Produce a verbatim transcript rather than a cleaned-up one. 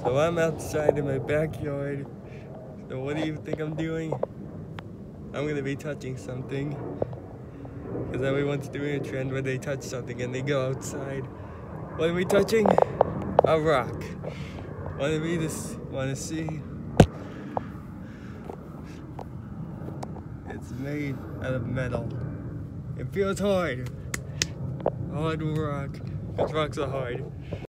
So I'm outside in my backyard. So what do you think I'm doing? I'm gonna be touching something. Because everyone's doing a trend where they touch something and they go outside. What are we touching? A rock. Wanna be this? Wanna see? It's made out of metal. It feels hard. Hard rock. Because rocks are hard.